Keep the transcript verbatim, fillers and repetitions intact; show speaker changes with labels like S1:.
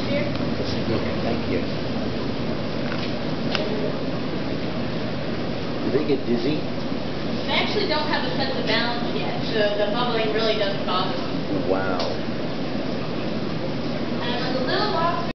S1: here.
S2: Okay, thank you. Do they get dizzy?
S1: They actually don't have a sense of balance yet, so the bubbling really doesn't bother them.
S2: Wow.
S1: And when the little lobster